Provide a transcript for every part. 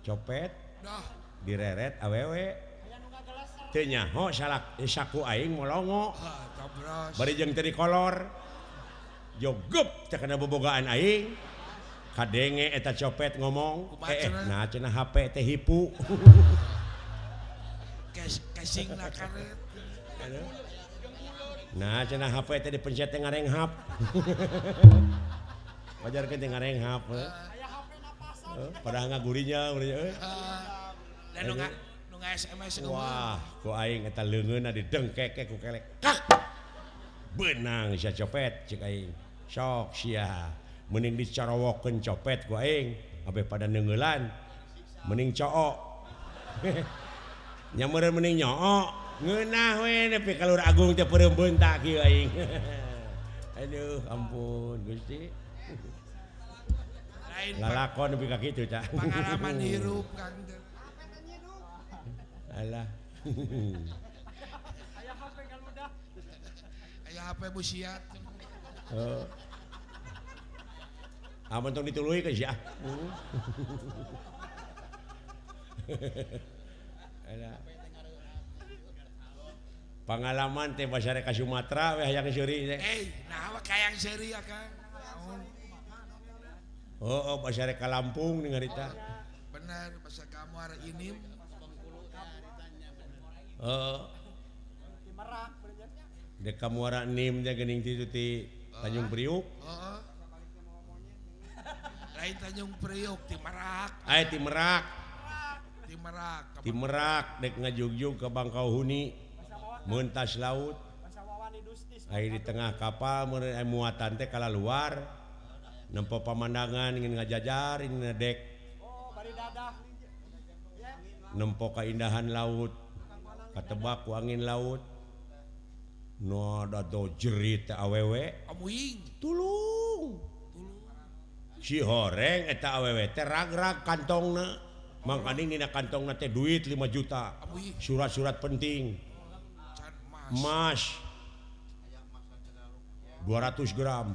copet direret awewe teu nyaho saku aing molongo bari jeung teu dikolor jogep teh kana bobogaan aing kadenge eta copet ngomong nah cenah HP teh hipu casingna karet nah cenah HP teh dipencet teh ngarenghap wajar kan teh ngarenghap padahal ngagurinya dan nu SMS wah ku aing eta leungeunna didengkeke ku kelek kak beunang sia copet cek aing sok sia mending dicorowokeun copet ku aing abe pada neungeulan mending cook nya meureun mending nyook ngeunah we nepi ka Lur Agung teh peureum beuntak kieu aing aduh ampun Gusti lalakon nepi ka kitu ca pengalaman hirup Kang alah aya HP galudah aya HP busiat amun tong dituluy ke sia alah pengalaman teh basare ka Sumatera we hayang seuri teh nah kayang seuri ya Kang oh basare ka Lampung nih ngarita benar basa kamu ara inim dek Muara Nim teh geuning ti Tanjung Priuk lain Tanjung Priuk ti Merak ti Merak dek ngajugjug ke Bangkauhuni meuntas laut aya di tengah kapal meureun muatan teh kala luar nempo pamandangan ingin ngajajar ingin ngedek nempo keindahan laut katebak ku angin laut no ada jerit awewe tulung si horeng eta awewe teh rag-rag kantongna mangkani dina kantongna teh duit 5 juta surat-surat penting emas 200 gram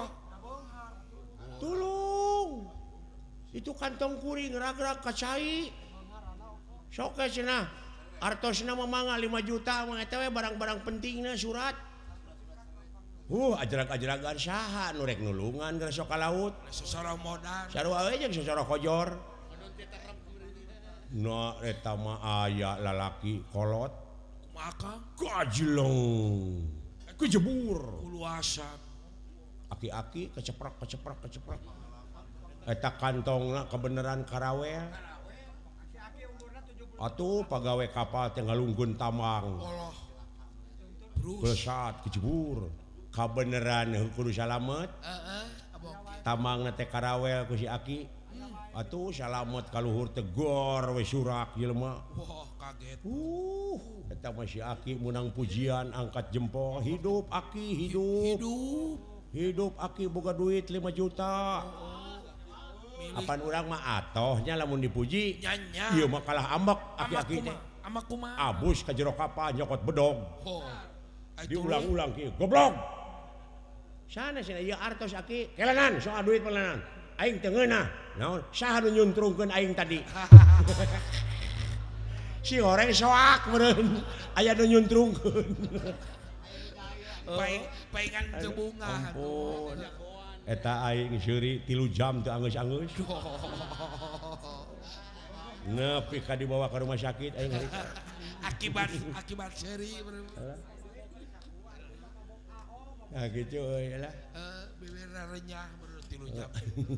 tulung itu kantong kuring rag-rag kacai sok cenah artosna mamangga 5 juta mah eta we barang-barang pentingna surat ajrag-ajragan saha nu rek nulungan geus sok ka laut sosoro modal sarua we jeung sosoro kojor nah eta mah aya lalaki kolot maka gajleng kejebur uluasan aki-aki keceprak eta kantongna kebeneran karawel atuh pagawe kapal teh ngalunggun tambang besat kejebur kabeneran kudu salamet tambangna teh karawel ku si aki atuh salamet ka luhur teh gor we surak jelema kaget eta mah si aki menang pujian angkat jempol hidup aki hidup aki boga duit 5 juta apan urang mah atohnya lamun dipuji ieu mah kalah ambek aki-aki teh ambek kumaha abus ka jero kapal nyokot bedog diulang-ulang kieu goblok sana cenah ieu artos aki kelenan soal duit pelenan aing teu ngeunah naon saha nu nyuntrungkeun aing tadi si goreng soak meureun aya nu nyuntrungkeun paingan teu bunga ampun eta aing seuri 3 jam teu angeus-angeus nepi ka dibawa ke rumah sakit aing harita akibat seuri nah gitu euy lah bibirna renyah menurut 3 jam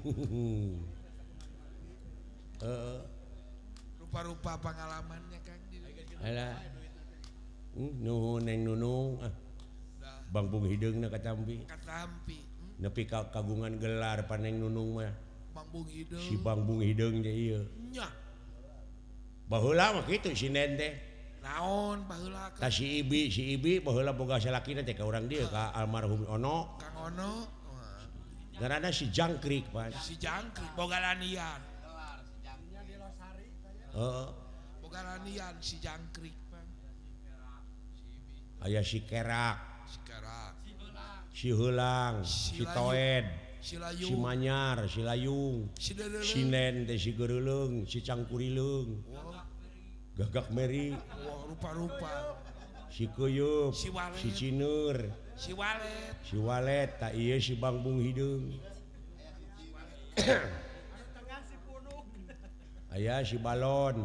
rupa-rupa pengalamannya Kang alah nuhun neng nunung Bang Bung hideungna katampi nepi kagungan gelar paneng nunung mah Bang Bung Hideung si Bang Bung Hideung teh ieu nya baheula mah kitu sinden teh naon baheula ka si Ibi baheula boga salakina teh ka urang dieu ka almarhum Ono Kang Ono ngaranna si Jangkrik Pak si Jangkrik boga lanian boga lanian si Jangkrik Pak aya si Kerak si Heulang si Toed Silayung. si Manyar si Layung Si Deuleuleung. si Nen teh si Geureuleng si Cangkurileung Wah, Gagak Meri wah, rupa-rupa. si Keuyeub Si Walet. si Cineur Si Walet. si Walet tak ieu si Bangbung Hideung aya si Balon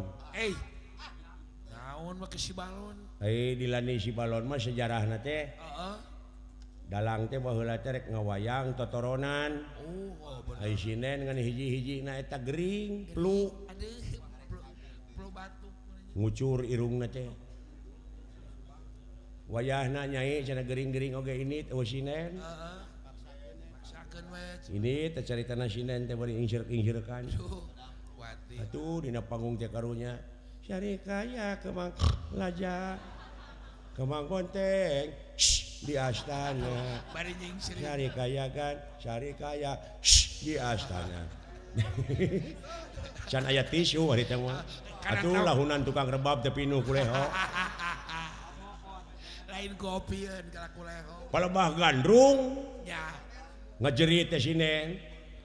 Naon make si balon? dilani si Balon mah sejarahna teh Heeh. dalang teh baheula teh rek ngawayang totoronan Oh, bener. ai sinen ngan hiji-hiji na eta gering pluk Aduh, pelu batuk. ngucur irungna teh wayahna nyai cenah gering-gering oge ini eueuh sinen Heeh. Maksakeun we. ini teh caritana sinen teh bari ingser-ingserkan Duh, wati. atuh dina panggung teh karunya syari kaya kemang laja kemang gonteng di astana Bari nyingsir. syari kaya kan syari kaya di astana can aya tisu hari teh mah atuh lahunan tukang rebab teh pinuh kuleho Lain kopieun kala kuleho. palebah gandrung Ya. ngajerit teh sinen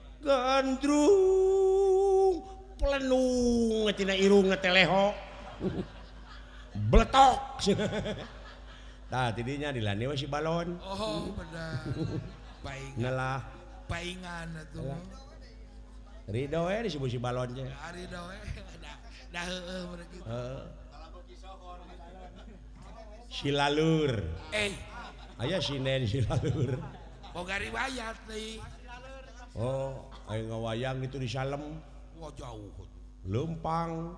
gandrung pelenung tina irungna teh leho bletok tah tidinya dilani we si Balon Oh, benar. Paingan. nalah Paingan atuh. Ridho we disebut si Balon teh Ari da we. Da heueuh bener kitu. si Lalur aya sinen si Lalur Boga riwayat deui. oh aya ngawayang itu di Salem Wah, jauh. Lempang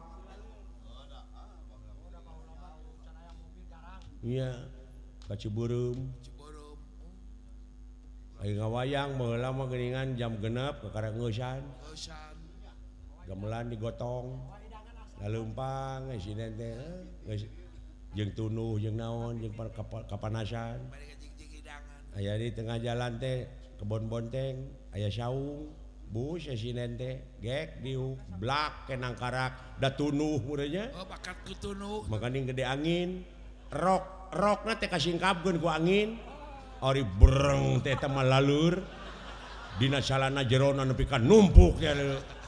iya ka Cibureum Ciborom. aya ngawayang baheula mah geuningan jam 6 ka Karangeusan Eusan. gamelan digotong Lempang sinen teh geus jeung tunuh jeung naon jeung kapanasan Bari ngajig-jig hidangan. aya di tengah jalan teh kebon bonteng aya saung bus sinen teh gek diuk blak kenang karak da tunuh murenya Oh, bakat kutunuh. makanya gede angin rokna teh kasingkapkeun ku angin ari bereng teh teh lalur dina salana jerona nepi ka numpuk ya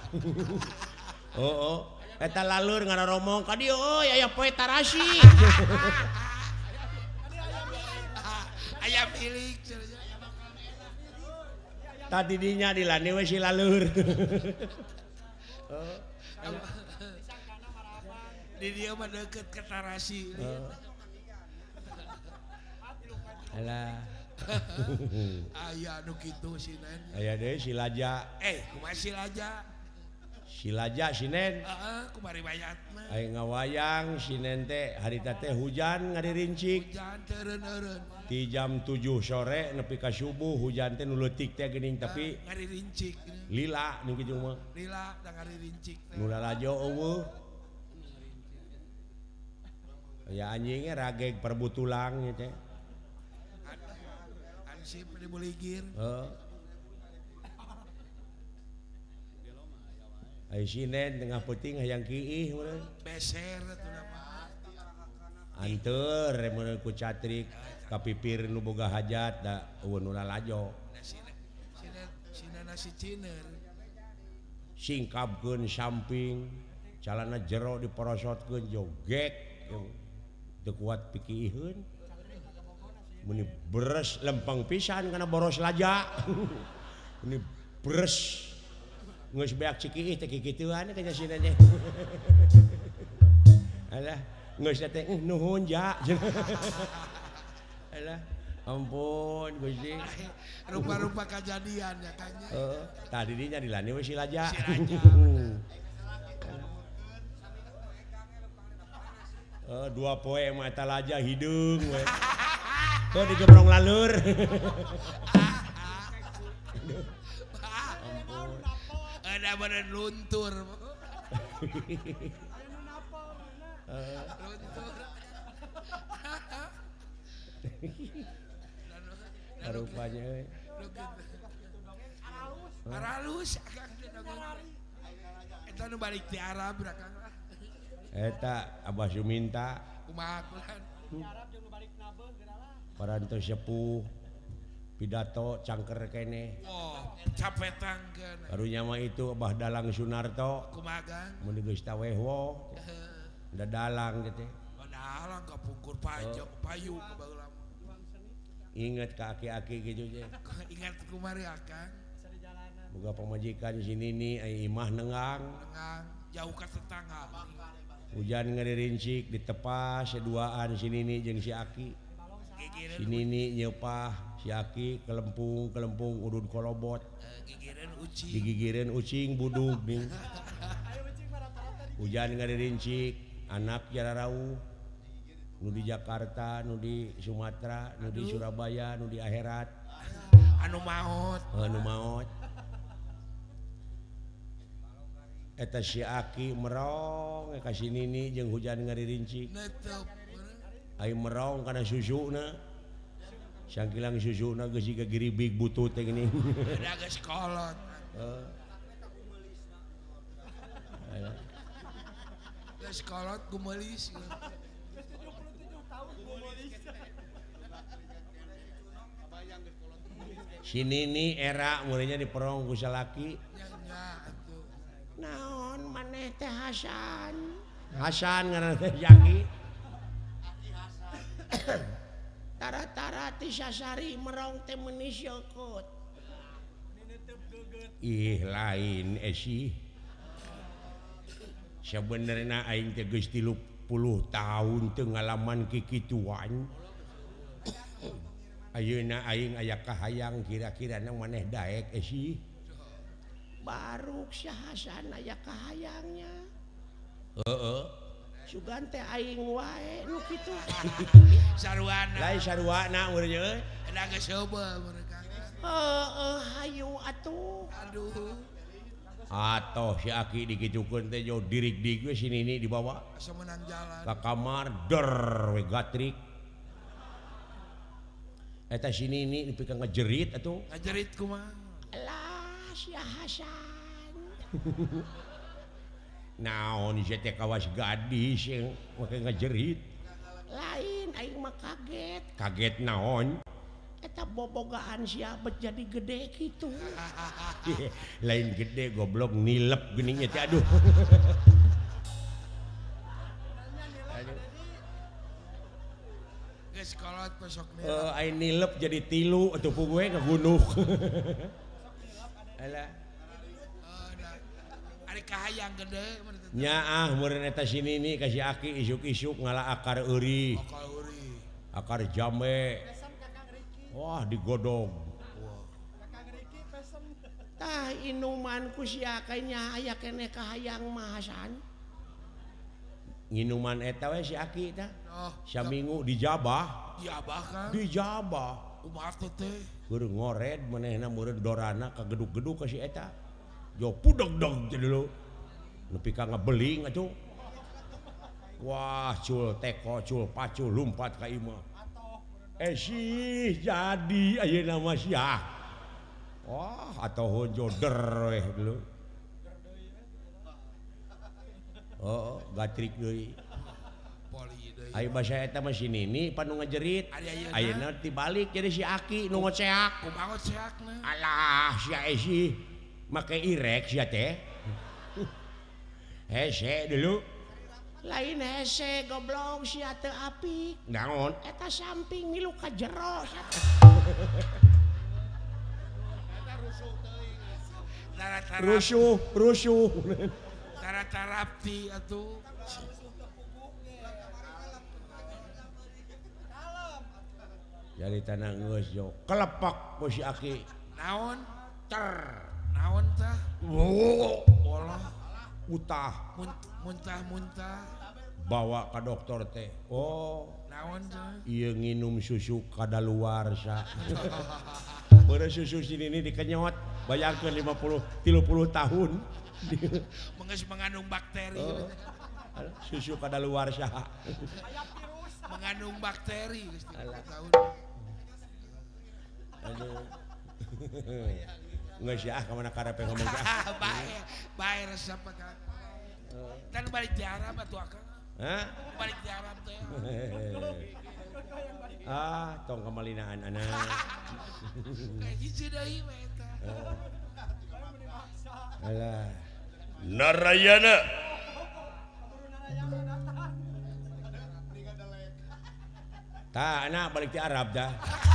oh eta lalur ngararomong ka dieu euy aya poe tarasi Ayam milik. tadi dinya dilani we si lalur Di dia mah deket ke Tarasi. alah Aya anu kitu sinen. aya deui si Laja Kumaha aja. si Laja sinen Heeh, kumari bayat mah. aya ngawayang sinen teh harita teh hujan ngadirincik Hujan teureun-eureun. di jam 7 sore nepi ka subuh hujan teh nu leutik teh geuning tapi Ngari rincik. lila nu kitu mah Lila da ngari rincik. nu lalajo eueuh aya anjingnya rageg perbutulang nya teh Ansip dibuligir. heuh ai sinen tengah peuting hayang kiih meureun Beser atuh mah. anteur meureun ku catrik kapipir nu boga hajat da eueuh nu lalajo Sina nasi ciner. singkapkeun samping calana jero diporosotkeun jogek teu kuat pikiheun meni beres lempeng pisan kana boros laja meni beres geus beak cikiih teh kikituan kanya sina teh alah geus teh nuhun ja alah ampun Gusti Rupa-rupa kejadian ya kanya. tadi dinya dilani we si Laja. Si Laja. Dua poe mah eta Laja hideung we. Tuh digemrong lalur. Ada badan luntur. Rupanya we. Aralus akang eta nu balik ti Arab rakang lah. Eta Abah Suminta Kumaha kulan. parantos sepuh pidato cangker kene oh capetan kan karunya mah itu Abah Dalang Sunarto kumagang mun geus tawehwo da dalang gitu padahal enggak pungkur payung ke baheula inget ka aki-aki gitu je ingat kumari akang boga pamajikan sinini ai imah nengang jauh ke tetangga hujan ngerincik ditepas seduaan sinini jeung si Aki sinini nyepah si Aki kelempung udun kolobot digigireun ucing budug nih hujan ngerincik anak jararau nu di Jakarta nu di Sumatera nu di Surabaya nu di akhirat anu maot eta si Aki merong ka sinini jeung hujan ngaririnci ai merong kana susuna sangkilang susuna geus siga giribig butut teh gini da geus kolot geus kolot gumelis sinini era mulainya diperong ku salaki naon maneh teh Hasan ngaranna teh Jaki tara-tara ti sasari merong teh meuni syokot ih lain esi sabenerna aing teh geus 30 tahun teu ngalaman kikituan ayeuna aing aya kahayang kira-kira nang maneh daek esi baruk si Hasan aya kahayangnya sugan teh aing wae nu kitu saruana lain saruana urang euy da geus coba mereka hayu atuh aduh atoh si Aki dikitukeun teh jo dirig-dig we sinini dibawa asa menang jalan ka kamar der we gatrik eta sinini dipikeun ngajerit atuh ngajerit kumaha si Hasan naon ieu teh kawas gadis yang make ngajerit lain aing mah kaget naon eta bobogaan siabet jadi gede gitu lain gede goblok nilep geuning teh aduh geus kolot besok aing nilep jadi 3 atuh pu gue ngagunuk alah ari kahayang gede nyaah meureun eta sinini ka si Aki isuk-isuk ngalah akar euri akar jambe wah digodog Kakang Riki pesen tah inuman ku sia nya aya keneh kahayang mah Hasan nginuman eta we si Aki tah saminggu dijabah kan dijabah kumaha teh keur ngored manehna meureun dorana ka gedug-gedug ka si eta jo pudeg-deg dulu nepi ka ngabeling atuh wah cul teko cul pacul lumpat ka imah sih jadi ayeuna mah sia wah atoh joder we dulu gatrik deui ai basa eta mah sinini panu ngajerit ayeuna tibalik jadi si Aki nu ngoceak kumaha ngoceakna alah sia sih make irek sia teh hese dulu lain hese goblok sia teu apik naon eta samping milu ka jero rusuh tara-tarapti atuh jadi tanah geus jo kelepak ku si Aki naon cer naon tah bolah utah muntah bawa ka dokter teh naon teh ieu nginum susu kadaluarsa beureuh susu sinini dikenyot bayangkeun 30 tahun geus mengandung bakteri susu kadaluarsa mengandung bakteri geus 30 tahun aduh nggak sih kemana karepe ngomong bae resep ka kan balik di Arab atuh akang balik di Arab teh Tong kemalinaan anak. Hiji deui we eta. Alah. Narayana. Tah anak balik ti Arab dah.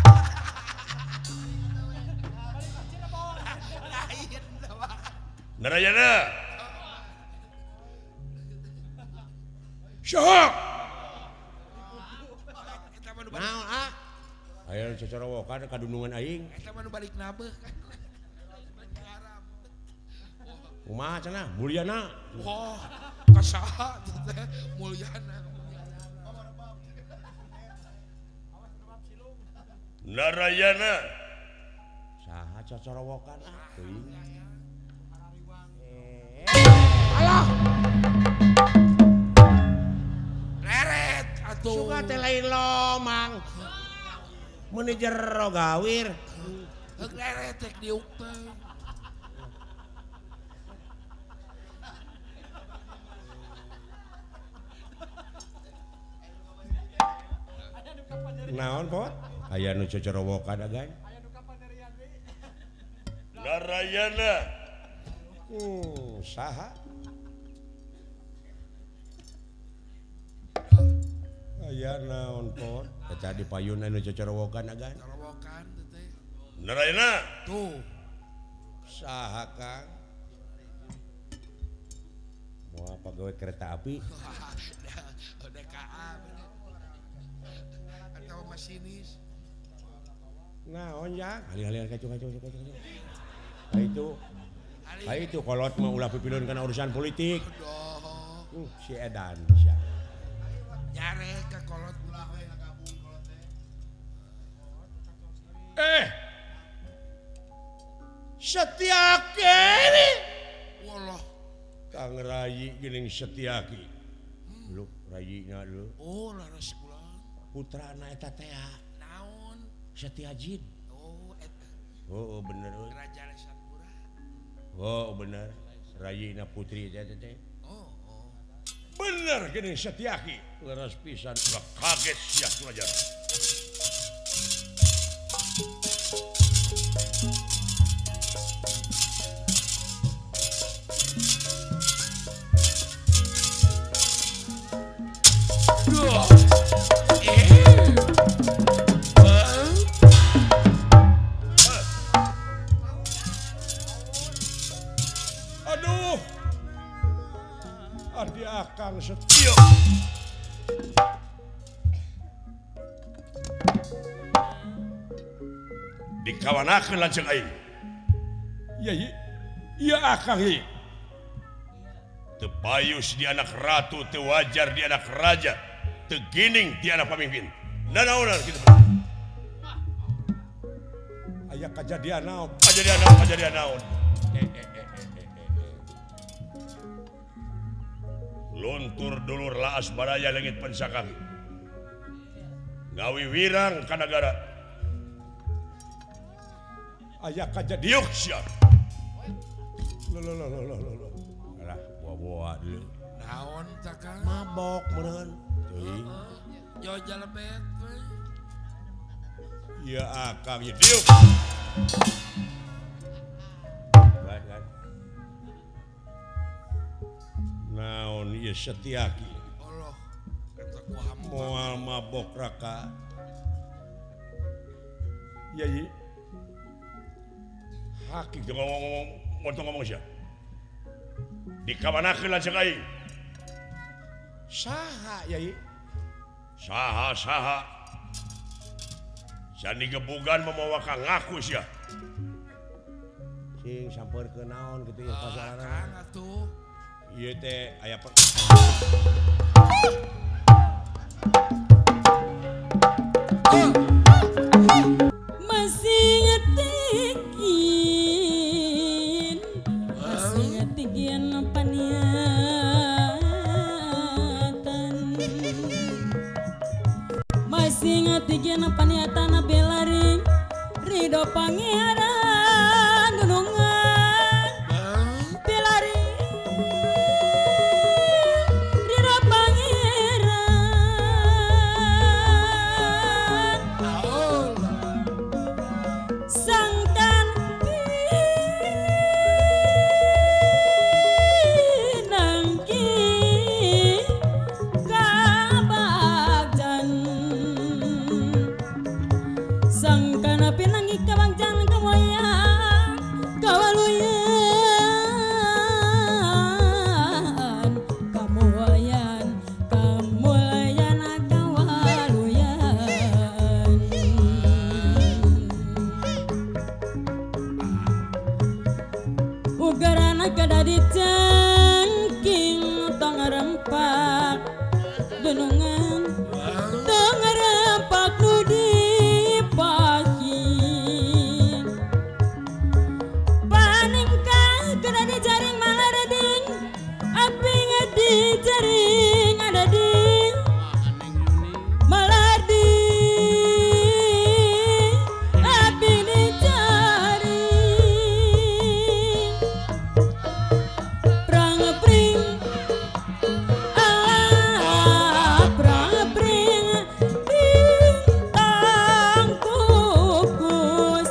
Narayana. Syok. Eta mah nu balik. Naon aya cocorowokan kadunungan aing. Eta mah nu balik nabeuh kan. Kumaha cenah? Mulyana. Wah, kasaha teh mulyana. Narayana. Saha cocorowokan teuing. Alah. Leret atuh. Suka teh lain lomang. Mun di jero gawir. Heuk leret tek diuk teh. Naon pot? Aya nu cocorowokan agan. Narayana. Saha? Aya naon pot? Eta di payun anu cocorowokan agan. Corowokan teh. Narayana. Tuh. Saha Kang? Mau pagawe kereta api? DKA. Atau masinis. Naon ya? Alih-alih kacu. Itu kolot mah ulah pipilun kana urusan politik. Doh. Si Edan sia. Nyare ke kolot Setiaki. Wallah. Kang Rayi geuning Setiaki. Lu Rayina lu. Oh, laras kula. Putrana eta teh Naon? Setiajid. Oh, eta. Oh bener euy. Raja Lesapura. Oh bener. Rayina putri teh teh. Oh. Bener geuning Setiaki. Leres pisan. Ulah kaget sia pelajar. Duh. Aduh. Adi Akang Setio. Dikawanakeun lanceuk aing. Iya Akang ieu. Teu payus di anak ratu, teu wajar di anak raja, teu gining di anak pamimpin. Nanaonan kitu. Aya kajadian naon? Kajadian naon? Luntur dulur laas baraya leungit pensakaki. Ngawi wirang ka nagara. Aya kajadian. Diuk sia. Lo. Alah, buah-buah dulu. Naon tah Kang? Mabok meureun. Teuing. Yo jalebet we. Iya Akang ieu. Diuk. Kan. Naon ieu Setiaki? Allah. Kata ku hamba. Moal mabok raka. Iya. Haki ngomong sia. Dikawanakeun lanceuk aing. Saha Yai? Saha. Sani gebugan memawa ka ngaku sia. Sing sampeurkeun naon kitu ya pasaran. Kang atuh. Ieu teh aya Masih ngetikin paniatan belari Ridho Pangeran Dunungan belari Ridho Pangeran wayan kamulyan kawaluyan ugarana kadadi cengking tong rempak denungan tong rempak nu dipaki paningkah kadadi jaring malareding api ngedi jaring ada di malardi api di jaring prang pring prang pring bintang kukus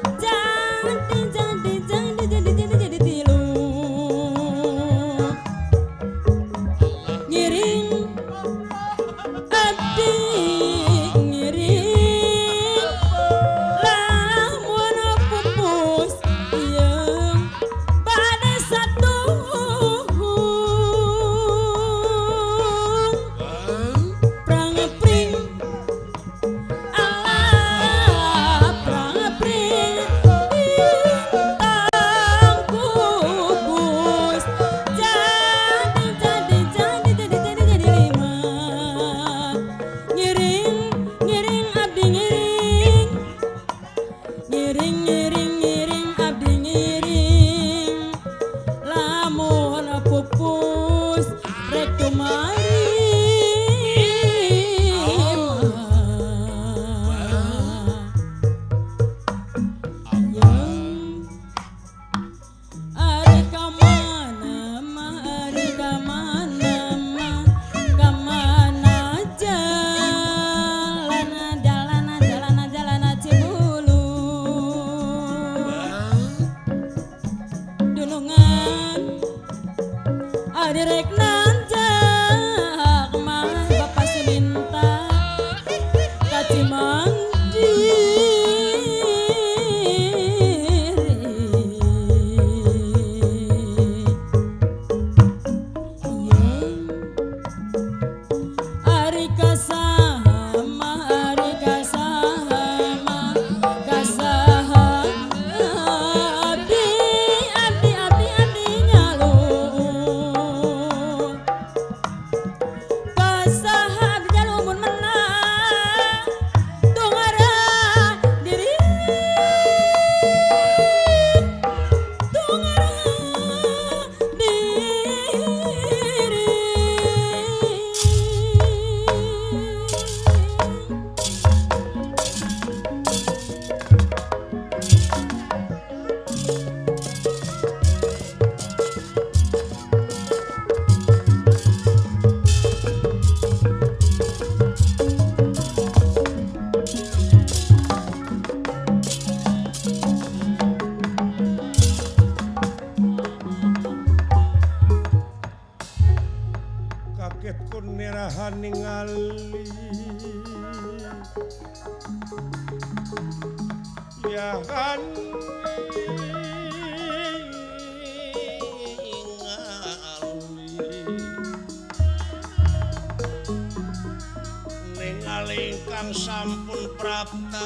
jadi tilu ngiring adik ngiring lamun pupus yang pada satu prang pring prang pring bintang kukus jadi lima ngiring ngiring abdi ngiring ngiring ngiring ngiring abdi ngiring lamun pupus rek kumari ari kamana mah ari kamana mah kamana jalan Cibulu dunungan ari rek nanjak mah Bapak Suminta ka Ari kasaha abdi nyalu kasaha abdi nyalu mun menang tungara diri tungara kaget kun nirahan ningali ya kan ningali ingkang sampun prapta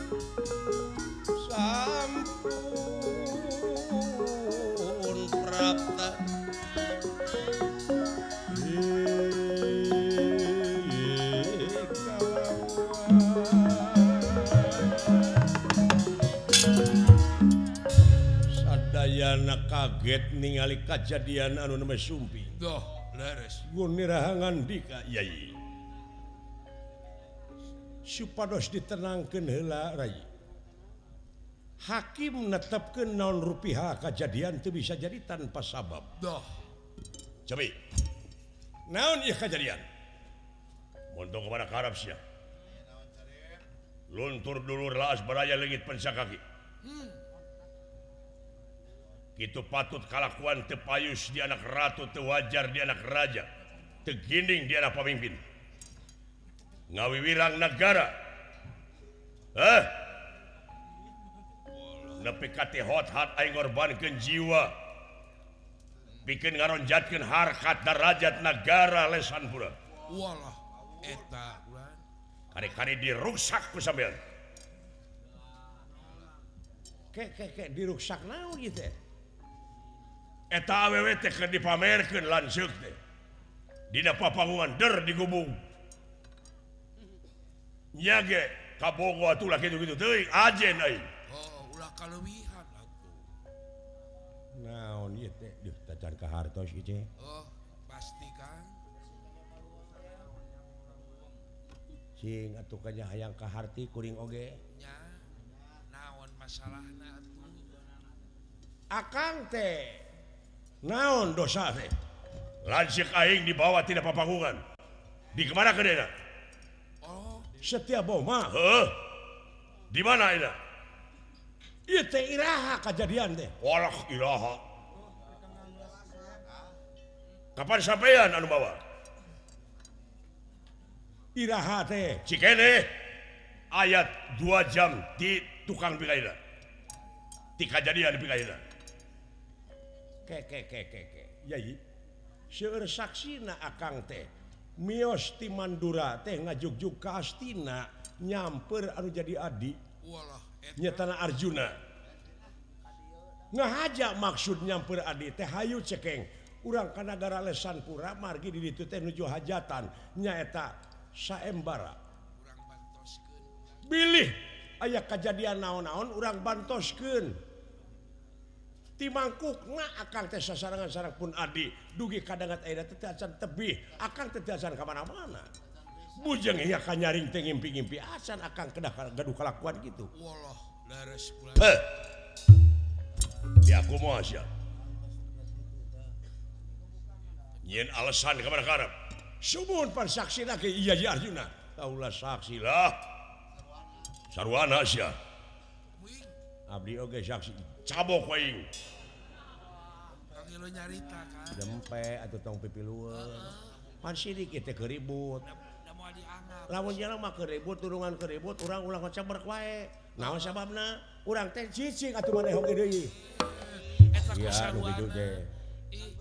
sadayana kaget ningali kajadian anu nama sumpi Doh, leres. guniraha ngandika yai supados ditenangkeun heula rai hakim netepkeun naon rupiah kajadian teu bisa jadi tanpa sabab Doh. Cobi. Naon ieu kejadian? Montong kepada karab sia. Luntur dulur laas baraya leungit pensa kaki. Kitu patut kalakuan teu payus di anak ratu, teu wajar di anak raja, teu ginding di anak pamimpin. Ngawiwirang negara. Nepi ka teh hot hat aing ngorbankeun jiwa. bikin ngaronjatkeun harkat darajat negara Lesanpura. Walah eta urang. Kari-kari dirusak ku sampean. Kek diruksak naon ieu teh? Eta awewe teh keur dipamerkeun lanceuk teh. Dina papanguan der digubung. Nya ge kabogo atuh lah kitu-kitu teuing ajen aing. Oh, ulah kaleuwihan atuh. Naon ieu teh? Duh, tacan ka hartos ieu teh. Oh, pasti Kang. Cing atuh kanya hayang ka harti kuring oge. Nya naon masalahna atuh? Akang teh naon dosa teh? Lanceuk aing dibawa tina papangungan. Di kemana kedena? Oh, Setia Boma. Heuh. Di mana ayeuna? Ieu teh iraha kajadian teh. Walah ilaha. Kapan sampean anu bawa? Iraha teh. Cikene ayat 2 jam di tukang pikaina. Ti kajadian di pikaina. Ke. Yai. Seueur saksina akang teh. Mios ti Mandura teh ngajugjug ka Astina nyamper anu jadi adi walah eta. nyetana Arjuna. Ngahaja maksud nyamper adi teh hayu cekeng. Urang ka nagara Lesanpura margi di ditu teh nuju hajatan nyaeta saembara. Urang bantoskeun. Bilih aya kajadian naon-naon urang bantoskeun. Ti mangkukna akang teh sasarangan-sarang pun adi dugi kadangat ayeuna teh acan tebih akang teh acan ka mana-mana. Bujeng ieu ka nyaring teh ngimpi-ngimpi acan akang kedah gaduh kalakuan kitu. Walah leres bulan. Heh. Ya kumaha sia? Nyen alasan ka mana karep? Sumuhun pan saksina ge iya Arjuna. Kaulah saksi Lah. Sarwana sia. Wing, abdi oge saksi. Cabok waing. Kang Ilo nyarita kan. Dempe atuh tong pipilueun. Pan sidik teh keribut. Da moal dianggap. Lamun jalan mah keribut turungan keribut urang ulah ngocabrak wae. Naon sababna? Urang teh cicing atuh maneh oge deui. Eta Iya, nu kasaruan. kitu teh. Ih,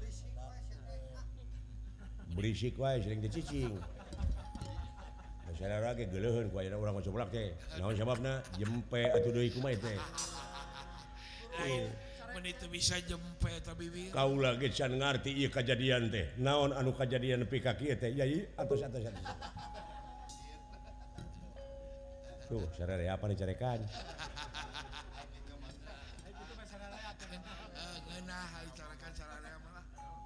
Berisik wae sering teh cicing. Masalah ge geuleuheun ku ayeuna urang ngocabrak teh. Naon sababna? Jempe atuh deui kumaha teh. lain mun itu bisa jempe eta bibir. Kaula ge can ngarti ieu kajadian teh. Naon anu kajadian nepi ka kieu teh? Yai atos. Tuh, sarere apa dicarekan? Ngeunah dicarakan sararea mah.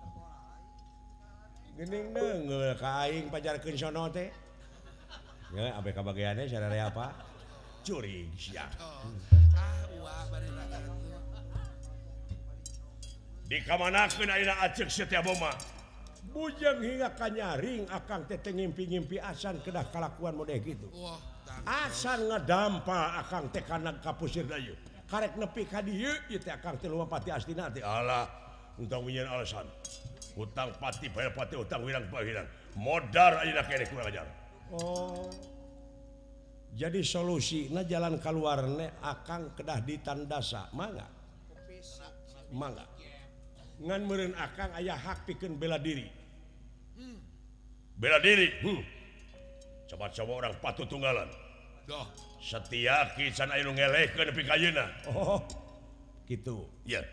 Geuning neungeul ka aing pajarkeun sono teh. Ya, abe kabageane sarere apa? Curig sia. Oh. Uah bari lagi. Di kamanakeun ayeuna Acek Setia Boma? Bujang hingga ka nyaring akang teh ngimpi-ngimpi asan kedah kalakuan model gitu. Wah, Asan ngedampa akang teh kana kapusir dayu. Karek nepi ka dieu ieu teh akang teh lumpati Astina teh. Alah, entong winyeun alasan. Utang pati bayar pati utang wirang pahirang. Modar ayeuna keneh kurang ajar. Oh. Jadi solusina jalan kaluarne akang kedah ditandasa, mangga. Mangga. Ngan meureun akang aya hak pikeun bela diri. Bela diri. Coba-coba orang patut tunggalan. doh. Setiaki can aya nu ngelehkeun nepi ka ayeuna. Oh. Gitu. Ya.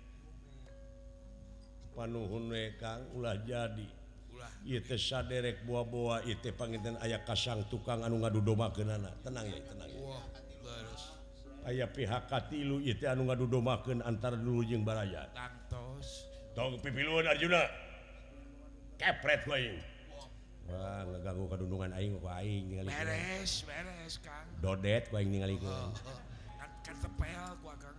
Panuhun we Kang ulah jadi. Ulah. Ieu teh saderek buah-buah ieu teh panginten aya kasang tukang anu ngadudomakeunana. Tenang ya, tenang. Wah, leres. Aya pihak katilu ieu teh anu ngadudomakeun antara dulu jeung baraya. Tangtos. Tong pipilueun Arjuna. Kepret ku aing. Wah, ngaganggu kadundungan aing ku aing ningalikeun. Beres, Kang. Dodet ku aing ningalikeun. Kan tepel ku Kang.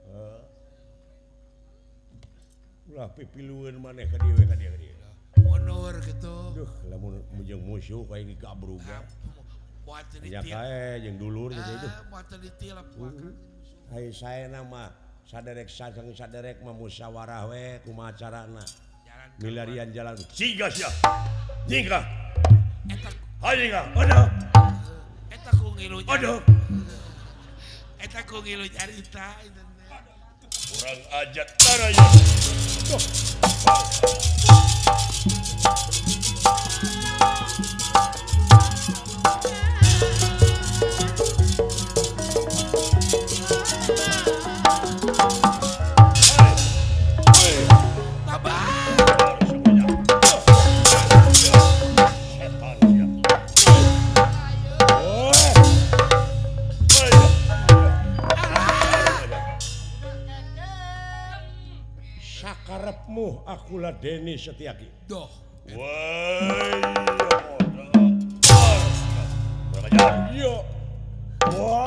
Ulah pipilueun maneh ka dieu ka dieu. Mundur gitu. Duh, lamun mujeng musuh ku aing kabruga. Buat Ya ditil. kae jeung dulur gitu itu. Buat ditilep ku Kang. Hai saena mah saderek mah musyawarah we kumaha carana. Jalan Milarian jalan. Siga sia. Nyingka. eta Hayinga. Aduh, eta ku ngilu. aduh. Eta ku ngilu nyarita. Kurang ajar taraya. Tuh. Sakarepmu akulah Deni Setiaki. Doh. Yo. Wah.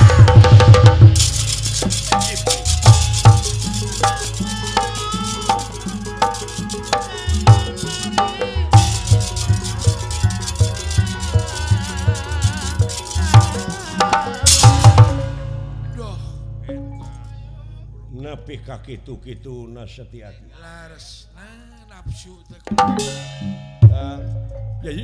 Doh. Nepi ka kitu-kitu na Setiaki. Laras. Nah, nafsu teh. Jadi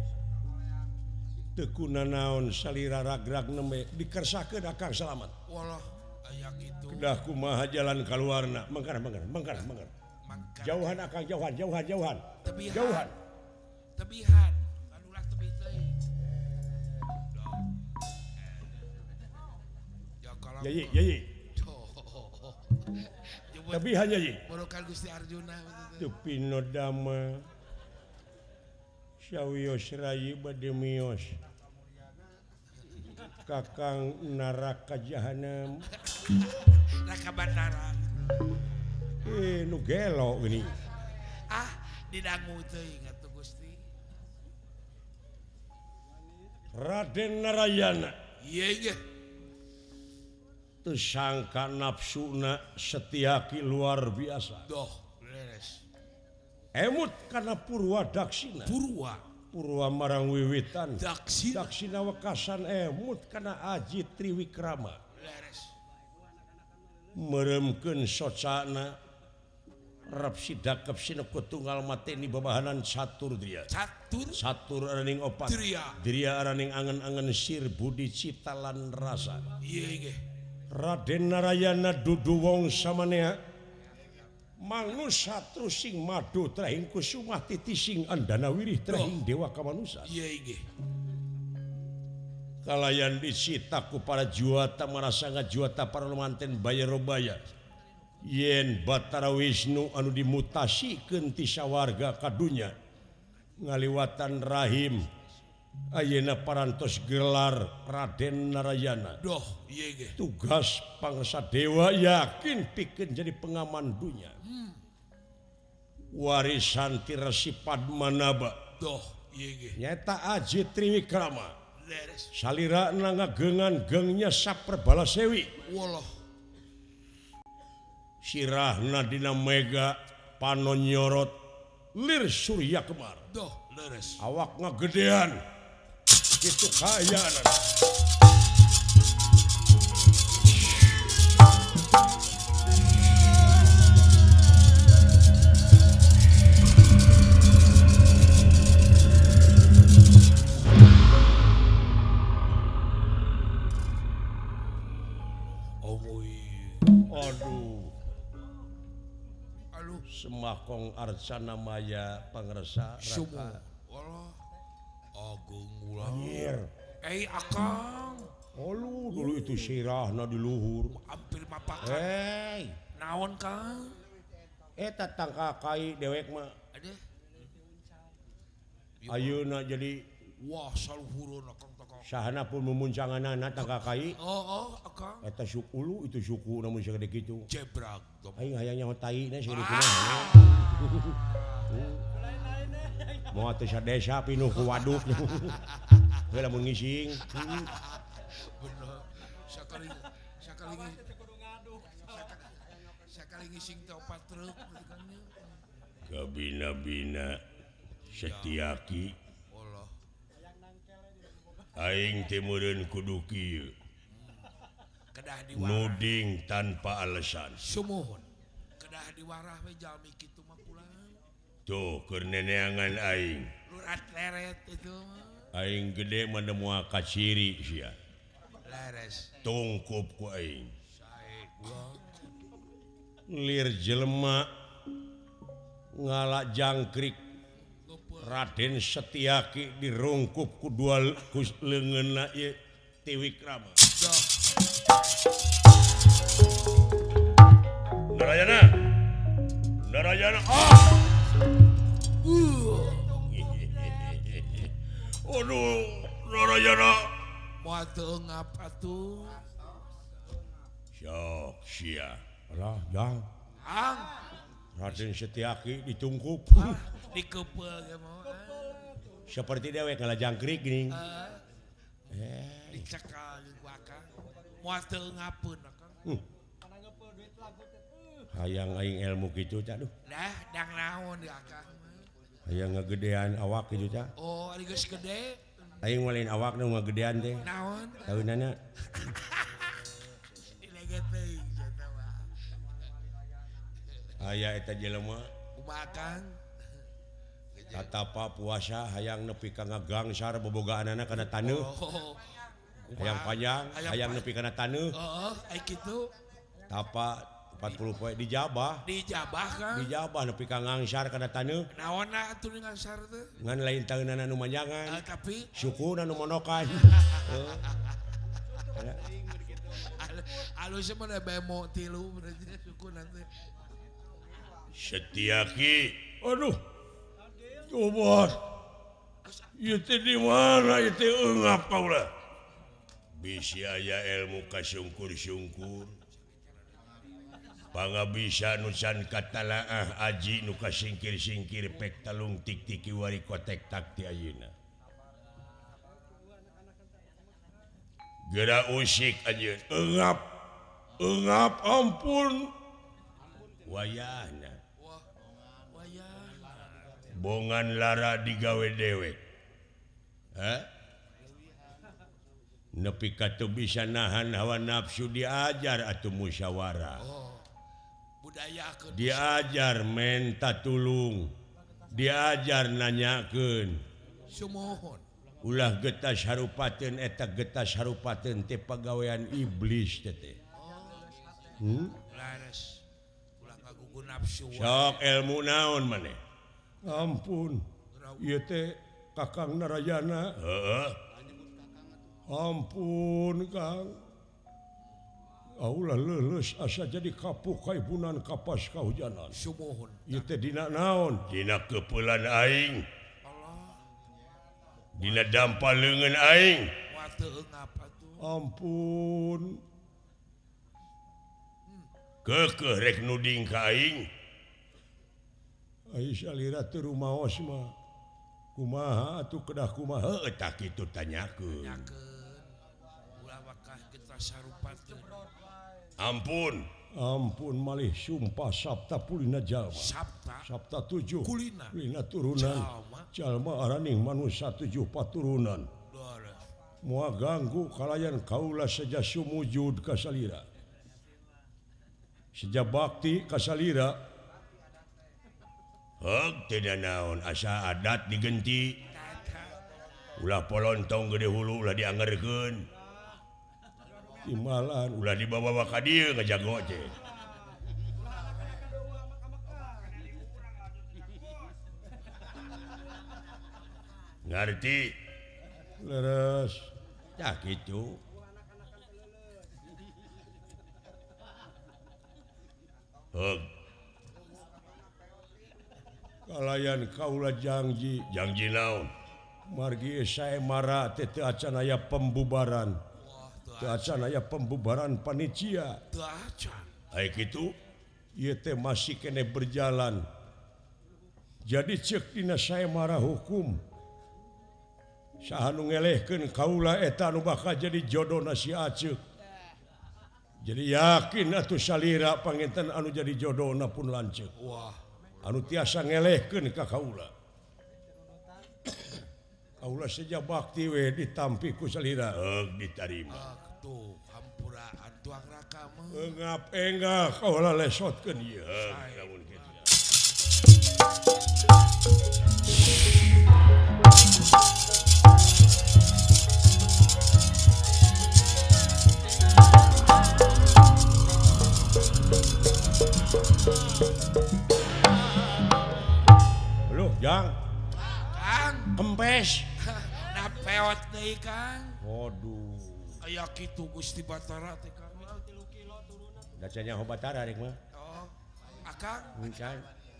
tekuna naon salira ragrag neme dikersakeun akang selamat. Walah, aya kitu. Kedah kumaha jalan kaluarna. Mangkana. Mangkana. Jauhan akang jauhan. Tebihan. Jauhan. Tebihan. Kanulah tebih teh. Doh. Ya kalau. Yayi. Doh. Tebihan yayi. Borokan Gusti Arjuna. Tepino dama. Syawiyos rayi bademios. Kakang neraka jahanam. Neraka Batara. Nu gelo ini. Didangu teuing atuh Gusti. Raden Narayana. Iya. Teu sangka nafsuna Setiaki luar biasa. Doh, leres. Emut kana Purwa Daksina. Purwa marang wiwitan. Daksina wekasan emut kana Aji Triwikrama. Leres. Meremkeun socana rap sidakep sinekut tunggal mateni babahanan catur dria. Catur araning opat. Dria araning angen-angen sir budi cita lan rasa. Iya. Raden Narayana dudu wong samanea mangus satru sing madu trahing kusumah titi sing andana wirih trahing dewa kamanusan. Iya. Kalayan disita ku para juata marasa ngajuata para lumanten bayar-bayar. Yen Batara Wisnu anu dimutasikeun ti sawarga kadunya ngaliwatan rahim ayeuna parantos gelar Raden Narayana. Doh, iya. Tugas pangsa dewa yakin pikeun jadi pengaman dunya. Warisan ti Resi Padmanaba. Doh, iya. Nyata Aji Triwikrama. Leres. Salira ngagengan gengnya saperbala sewi. Walah. Sirahna dina mega panonyorot lir Surya Kemar. Doh, leres. Awak ngagedean. Itu kayaan. Aduh. Semakong Arcana Maya Pangresa Raka. Walah. Agung ulang. Akang. Dulu itu sirahna di luhur. Hampir mapakan. Naon Kang? Eta tangka kai dewek mah. Ada. Ayeuna jadi wah saluhureun Akang takang. sahana pun memuncanganana tangka kai. Akang. Eta suku itu suku namun sagede kitu. Jebrag. Aing hayang nyaho taina sagede kitu. Mau atuh sadesa pinuh ku waduk. Heula mun ngising. Bener. Sakali ngising teh 4 truk Kabina-bina Setiaki. Allah. Aing teh meureun kudu kieu. Kedah diwarah. Nuding tanpa alasan. Sumuhun. Kedah diwarah we jalmi kitu mah pulang. Tuh keur neneangan aing. Lurat leret itu mah. Aing gede mana moal kaciri sia. Leres. Tungkup ku aing. Sae gua. Lir jelema ngalak jangkrik Raden Setyaki dirungkup ku dua leungeunna ieu Tiwikrama. Narayana Aduh Narayana moal teu ngapa tuh syok sia alah jang ang Raden Setyaki ditungkup dikeupel ge mau seperti dewek ngalah jangkrik geuning dicekal ku akang moal teu ngapeun akang hayang aing ilmu kitu ca duh dah dang naon di akang hayang ngagedean awak kitu ca oh ari geus gede aing lain awak nu ngagedean teh naon taunana dileget teuing eta mah aya eta jelema kumaha akang tatapa puasa hayang nepi ka ngagangsar bobogaanana kana taneuh oh hayang panjang hayang nepi kana taneuh heeh ai kitu tapa 40 poe dijabah kan nepi ka ngangsar kana taneuh naonna atuh ngangsar teh ngan lain taeunana nu manjangan tapi sukuna nu monokan alus mah bemo tilu berarti suku nanti Setyaki aduh coba ieu teh di mana ieu teh eungap kaula bisi aya ilmu kasungkur-sungkur pangabisa nusan katalaah aji nu kasingkir-singkir pek talung tik-tiki wari kotek takti ayeuna geura usik anjeun eungap ampun wayahna wayah bongan lara digawe dewek nepi ka teu bisa nahan hawa nafsu diajar atuh musyawarah budaya diajar menta tulung diajar nanyakeun sumohon ulah getas harupateun eta getas harupateun teh pagawean iblis teh laras ulah ngagugu nafsu sok ilmu naon maneh ampun ieu teh Kakang Narayana heeh ampun Kang aulah leuleus asa jadi kapuk kaibunan kapas kahujanan sumohon ieu teh dina naon dina keupelan aing dina dampal leungeun aing moal teu ngapa tuh ampun keukeuh rek nuding ka aing ai salira teu rumaos mah kumaha atuh kedah kumaha heuh tak kitu tanyakeun nyakeun ulah bakah kita sarupateun ampun malih sumpah sabta pulina jalma sabta 7 kulina turunan jalma araning manusia 7 paturunan moal ganggu kalayan kaula saja sumujud ka salira saja bakti ka salira heug teh naon asa adat digenti ulah polontong gede hulu ulah dianggerkeun timbalan ulah dibawa ka dieu ngajago teh ngarti leres tah kitu heug kalayan kaula janji naon margi sae mara teh teu acan aya pembubaran teu acan aya pembubaran panitia teu acan ai kitu ieu teh masih kene berjalan jadi ceuk dina sae mara hukum saha nu ngelehkeun kaula eta anu bakal jadi jodona si Aceuk jadi yakin atuh salira panginten anu jadi jodona pun lanceuk wah anu tiasa ngelehkeun ka kaula kaula saja bakti we ditampi ku salira heug ditarima tuh hampuraan tuang raka mah engap enggak kaula lesotkeun ieu lamun kitu kempes. Nah peot deui Kang. Waduh. Aya kitu Gusti Batara teh Kang. Dacanya Batara rek mah. Oh. Akang Kan.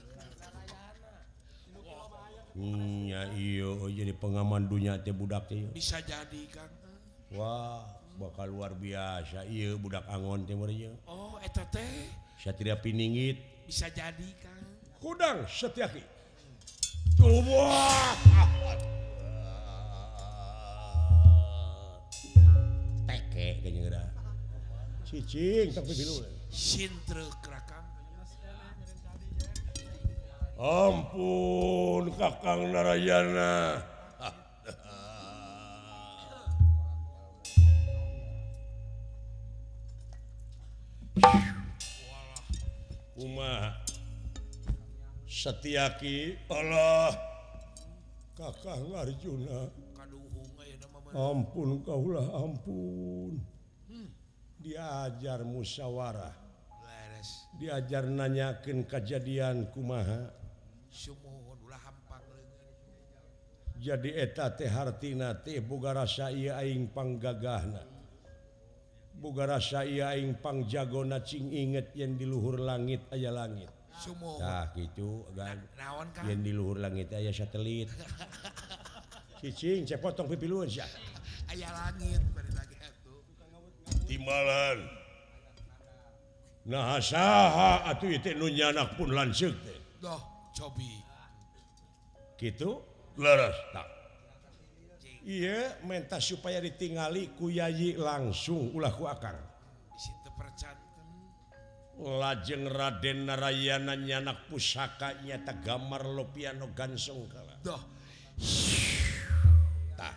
Iya jadi pengaman dunia teh budak teh. bisa jadi Kang. Wah, bakal luar biasa. Iya budak angon teh meureun. Oh eta teh Satria Piningit. bisa jadi Kang. Kudang Setyaki. Wah. Teke kayaknya geura. Cicing tapi bilu. Sintrek Kang. Ampun Kakang Narayana. Kumaha? Setyaki. Allah. Kakang Arjuna. Kaduhung aya nama Ampun kaulah ampun. Diajar musyawarah. leres. Diajar nanyakeun kejadian kumaha. Sumuhun ulah hampang leungeun. Jadi eta teh hartina teh boga rasa ieu aing panggagahna. Boga rasa ieu aing pangjagona cing inget yen di luhur langit aya langit. Sumuhun. Tah kitu gan. Naon Kang? Yen di luhur langit aya satelit. Cicing cek potong pipilueun sia. Aya langit bari lagi atuh. Timbalan. Nah saha atuh ieu teh nu nyanak pun lanceuk teh. Doh, cobi. Kitu? Laras. Tak. Iya minta supaya ditingali ku Yayi langsung ulah ku Akang. Situ percanten. Lajeng Raden Narayana nyanak pusaka nyata gamar lopiano gansong kala. Doh, Tah,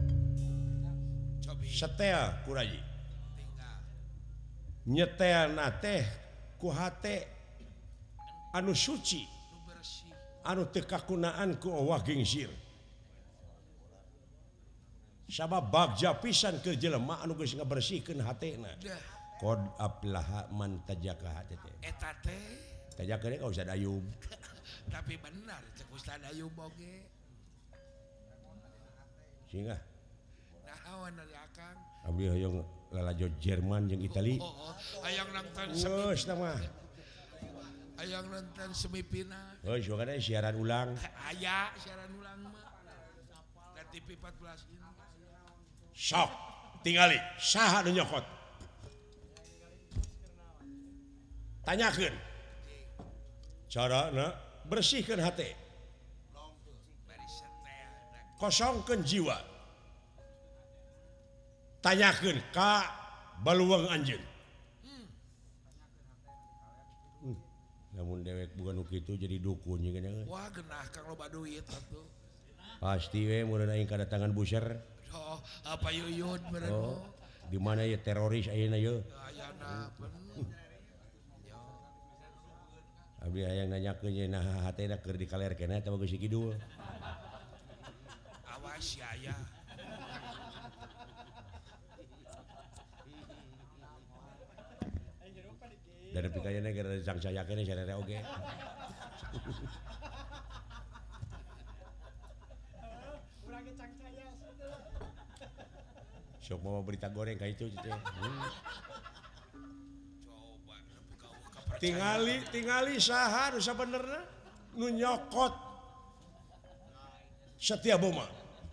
cobi. setel ku Rayi. Tinggal. Nyetelna teh ku hate anu suci, Nu bersih. anu teu kakunaan ku owah gingsir. Sabab bagja pisan ke jelema anu geus ngabersihkeun hatena. Dah, Qad aflaha man tajaka hate teh. eta teh Tajaka ka Ustaz Ayub. tapi benar cek Ustaz Ayu boge. Singa Naon ari Akang? abdi hoyong lalajo Jerman jeung Itali. Oh, hayang nonton Geus tah mah. hayang nonton semifinal. Geus wakana siaran ulang. Aya siaran ulang mah. Dan TV 14 ini. Sok tingali saha nu nyokot. Tanyakeun. Carana bersihkeun hate. Bari setel. Kosongkeun jiwa. Tanyakeun ka baluang anjeun. Namun dewek bukan nu kitu jadi dukun jeung geuning. Wah, genah Kang loba duit atuh. Pasti we mun aing kadatangan buser. Oh, apa yuyun meureun Oh, oh. di mana ya teroris ayeuna ye? Ayana pen. Yo. Abdi hayang nanyakeun ye nah hatena keur dikalerkeun eta bagus si kidul. Awas ya aya. Dan pikayana gara sang sayakeun sarere oge. Sok mau berita goreng ka itu teh. Coba tapi kau kepercayaan. Tingali saha nu sabenerna nu nyokot Setia Boma.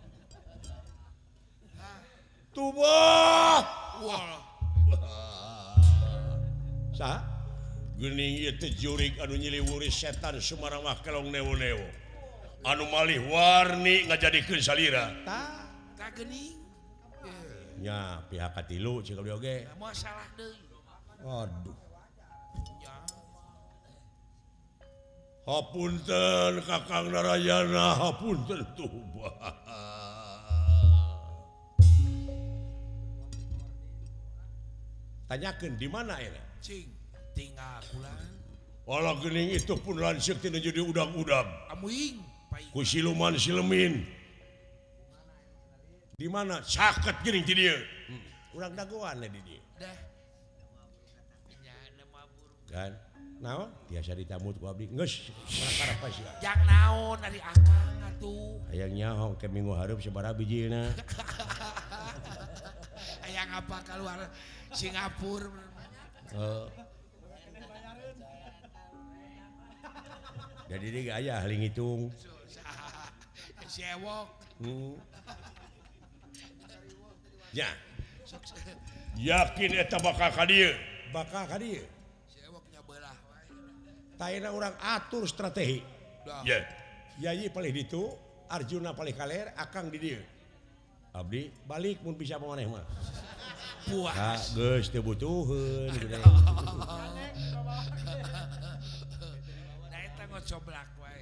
Tubah. Wah, Saha? Geuning ieu teh jurig anu nyiliwuri setan Sumaramah kelong newo-newo. Anu malih warni ngajadikeun salira. Tah. tak geuning. Nya pihak katilu cik abdi oge. Mau salah deui. Waduh. Ya. Hapunten Kakang Narayana, hapunten Tubah. Tanyakeun di mana eta? Cing, tinggal kulan. Walau geuning itu pun lanceuk tina jadi udag-udag. Amuing, pai. Ku siluman silemin. Di mana? Caket geuning ti dieu. Urang dagoan di dieu. Dah. Nya nama burung. Kan? naon biasa ditamut ku abdi geus perkara apa sih Yang naon dari akang atuh. hayang nyaho ke minggu hareup sabaraha bijina Hayang apa keluar Singapura. jadi dia aya ahli ngitung Si Ewok. ya yakin eta bakal ka dieu bakal ka dieu Si Ewoknya belah wae. taina urang atur strategi Dah. ya Yayi paling ditu Arjuna paling kaler akang di dieu abdi balik mun bisa maneh mah Puas. geus teu butuheun gede Nah eta ngocoblak wae.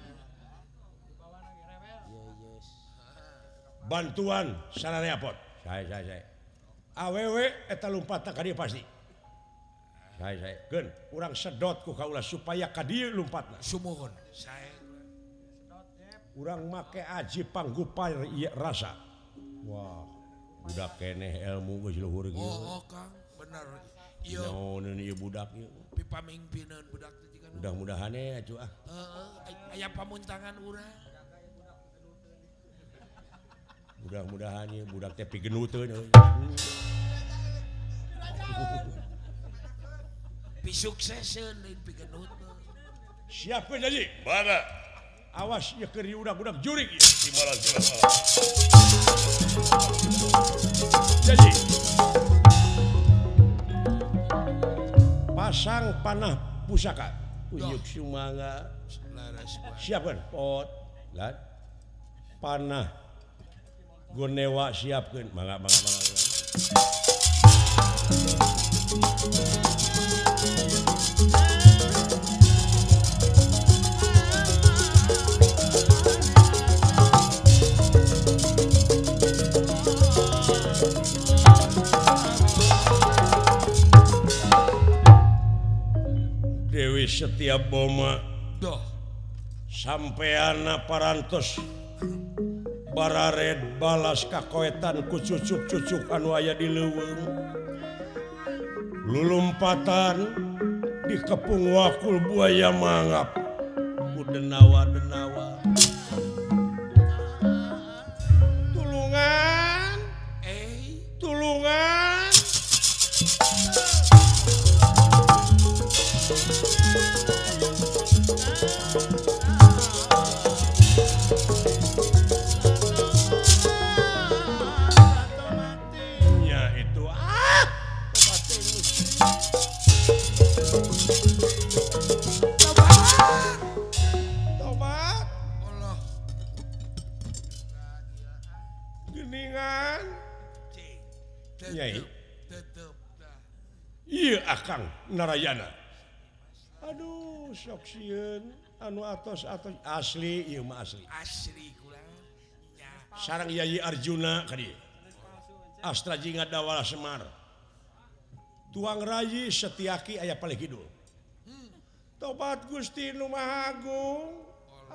bantuan sararea pot saya awewe eta lompatna ka dieu pasti saya keun urang sedot ku kaula supaya ka dieu lompatna Sumuhun. Saya urang make aji panggupar ieu rasa wah budak keneh ilmu geus luhur kieu oh Kang bener. Ieu naoneun ieu budak ieu pipamingpineun budak teh jiga. mudah-mudahan atuh Aya pamuntangan urang. mudah-mudahan ieu budak teh pigenuteun Pisukseseun lain pigenut. siapkeun jadi mana awas ieu keur udak-udak jurig ieu timalan jadi pasang panah pusaka uyuk sumangga Laras wae. siapkeun pot lan panah gonewa siapkeun mangga Dewi Setiaboma Doh. sampean parantos barared balas kakoetan ku cucuk-cucuk anu aya di leuweung lulumpatan di kepung wakul buaya mangap ku denawa-denawa tulungan tulungan nya itu tobat Allah. geningan Nyai. Tetep dah. iya akang narayana aduh sok sieun anu atos-atos asli ieu mah asli Asli kula nya. sareng Yayi Arjuna ka dieu Astra Jingga Dawala Semar tuang rayi Setiaki aya paling kidul tobat Gusti Nu Maha Agung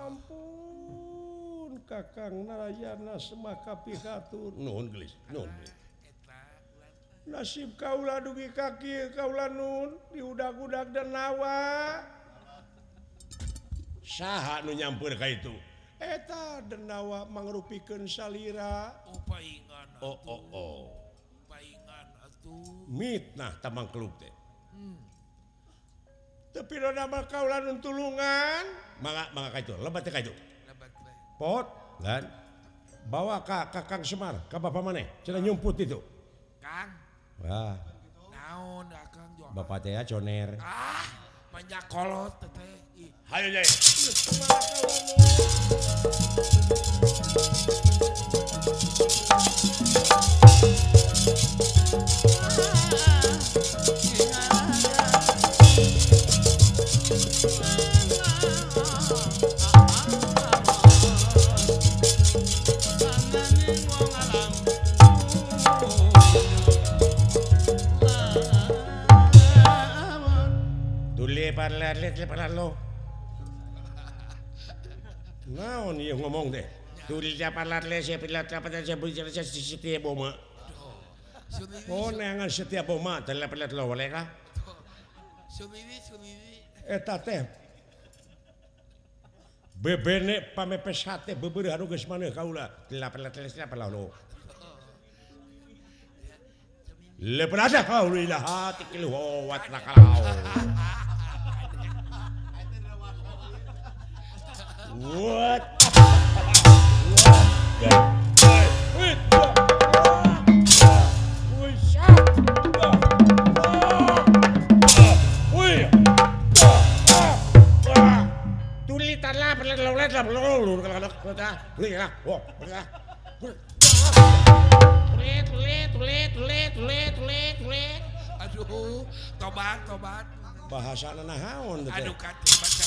ampun Kakang Narayana semaka pihatur nuhun geus nuhun geus Eta ulah nasib kaula dugi ka kieu kaula nun diudak-udak dan nawa saha nu nyamper ka itu eta denawa mangrupikeun salira upaingan. oh Upaingan atuh. mitnah tamang keluk teh tapi rada kaula nun tulungan mangga ka itu lebat teh ka itu Lebat wae. pot lan bawa ka Kakang Semar ka bapa maneh cenah nyumput itu Kang, wah naon akang jual. bapak teh coner Banyak kolot teteh. Ih, hayu nyai Tuli parlet lo. Naon ieu ngomong teh? Tuli parlet saya pilat apa saya bicara setia boma. Sunini, Oh neangan setia boma telah parlet lo boleh kah? sunini. eta teh bebene pamepes hate beberapa anu geus maneh kaula lo leprada kaula hati kilu wat nakau what Aduh, tobat. bahasa nahaon teh Aduh kating baca.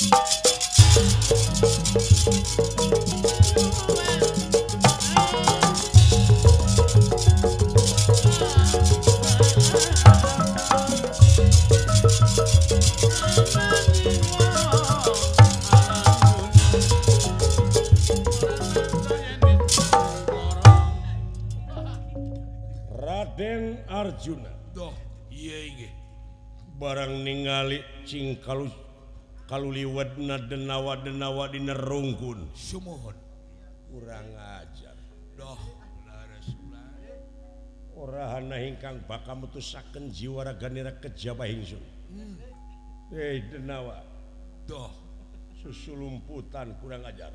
Raden Arjuna Doh, iya inggih. barang ningali cing kaluliwatna denawa dina rungkun Sumohon. kurang ajar Doh, Rasulullah. orahana hingkang bakal mutusaken jiwa raganira kejaba hingsun denawa Doh, susulumputan kurang ajar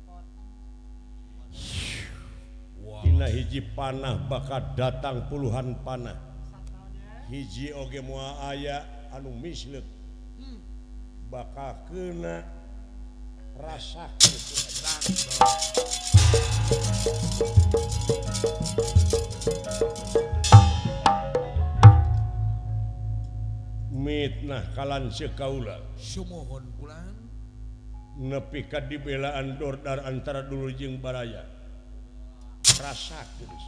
wow. dina hiji panah bakal datang puluhan panah hiji oge moal aya anu misleuk bakal kena rasakeun kurang ajar. Mitnah kalanceuk kaula Sumohon pulang. nepi ka dibelaan dordar antara dulu jeung baraya rasakeun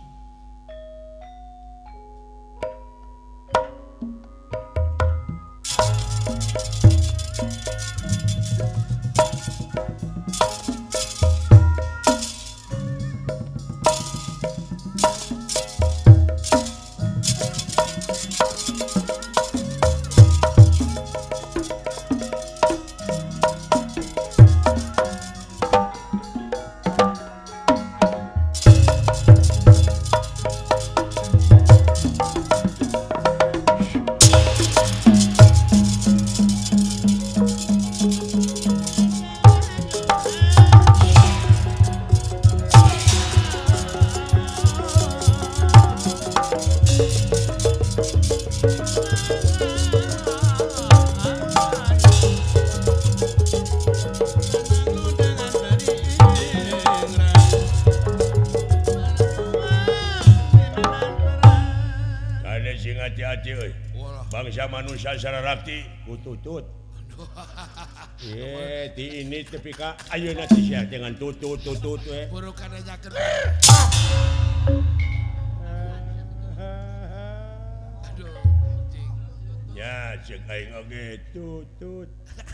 hati-hati euy. Bangsa manusia secara rakti kututut. Ti ini tepi ka ayeuna teh sia dengan tutut we. Buru kadanyakeun. Aduh, cing. Ya, cek aing oge tutut.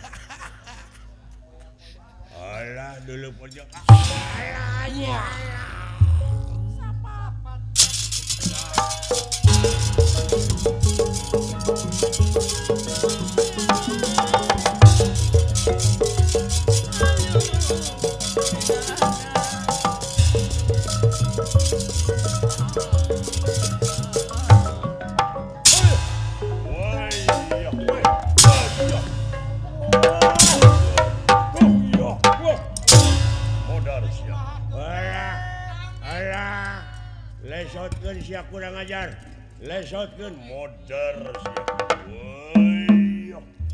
Alah dulu pojok. Alah ya. Lesotkeun sia kurang ajar. Lesotkeun modar sia. Woi.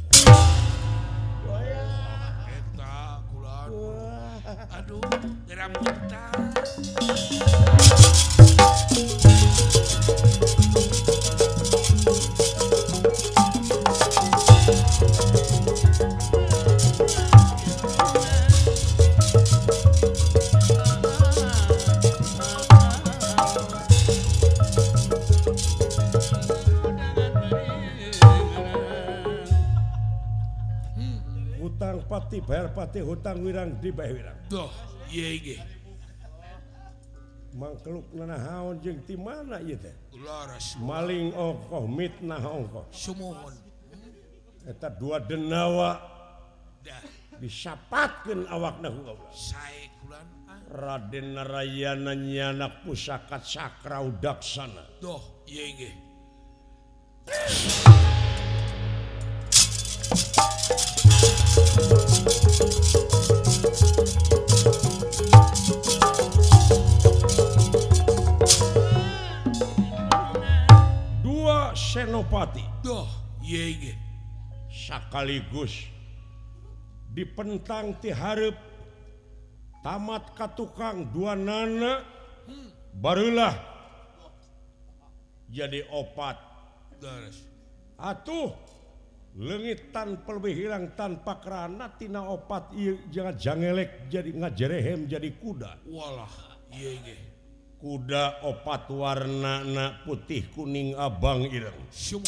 Eta kulan. Aduh, geram kita. Hutang pati bayar pati hutang wirang dibayar wirang. Doh, iya inggih. Mangkeluk nanahaon jeung ti mana ieu teh? Laras Maling ongkoh mitnah ongkoh. sumohon. eta dua denawa dah disapatkeun awakna ku kaula. sae kulan Raden Narayana nyana pusaka cakra udaksana. doh ieu ge Dua senopati doh ieu ge sakaligus dipentang ti hareup tamat ka tukang dua nana barulah jadi opat daras atuh leungit tanpa lebih hilang tanpa kerana tina opat ieu jangan jangelek jadi ngajerehem jadi kuda walah ieu ge kuda opat warnana putih kuning abang ireng semua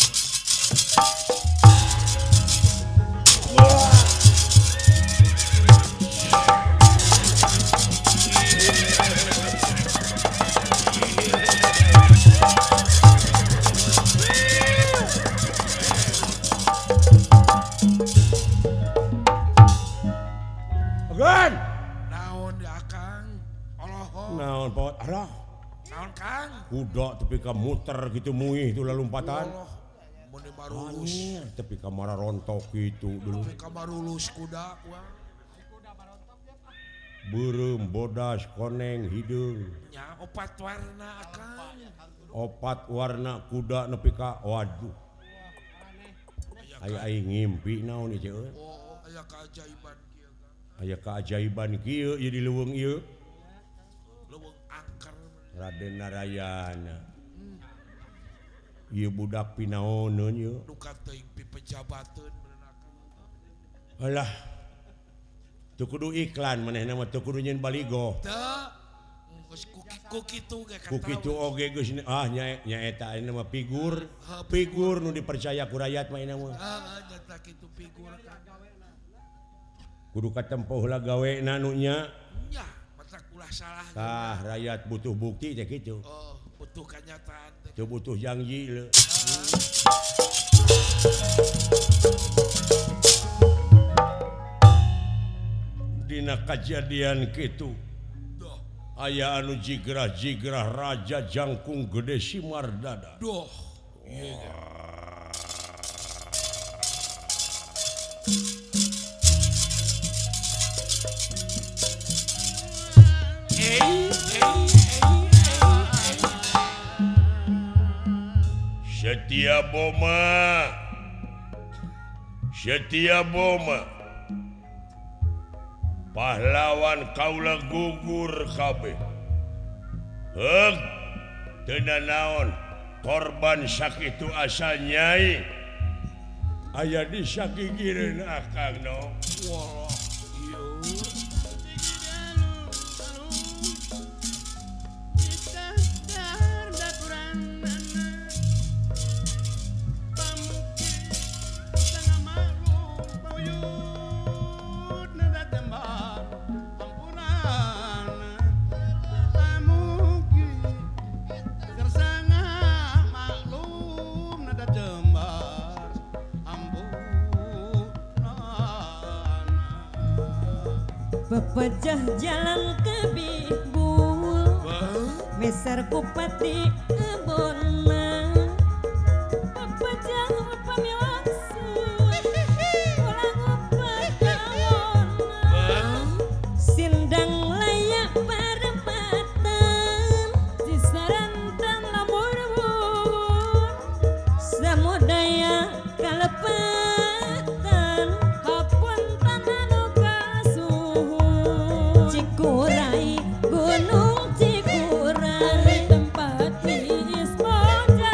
Gan naon di akang oloho naon pot arah naon kang kuda tapi ka muter gitu muih itu lalumpatan Allah mun marulus anjir tapi ka marah rontok gitu dulu tapi kamarulus kuda wah beureum bodas koneng hidung nya opat warna akang opat warna kuda nepi ka waduh aya aing ngimpi naon ieu ceueun oh aya keajaiban kieu kang aya keajaiban kieu ieu di leuweung ieu leuweung angker Raden Narayana ieu budak pinaoneun ieu duka teuing pi pejabateun beunang alah teu kudu iklan manehna mah teu kudu nyeun baligo teu geus ku kitu ge ku kitu oge geus nya eta anu mah figur nu dipercaya ku rakyat mah ina mah nyata kitu figur kang kudu katempuh heula gawena nu nya nya matak ulah salah tah rakyat butuh bukti teh kitu oh butuh kenyataan teh teu butuh janji le dina kajadian kitu doh aya anu jigrah-jigrah Raja Jangkung Gede Simardada doh ieu ge Setia Boma pahlawan kaula gugur kabeh heug teu naon korban sakitu asa nyai aya di sakigireun akang no walah ieu Pepejah jalan ke Bibul Meser kupati kebona Pepejah pamilaksu Ulang upatawona Sindang layak perempatan Sisarantan lamur-bur Samudaya kalepatan Hapun tanah Cikuray, Gunung Cikuray, tempat wisata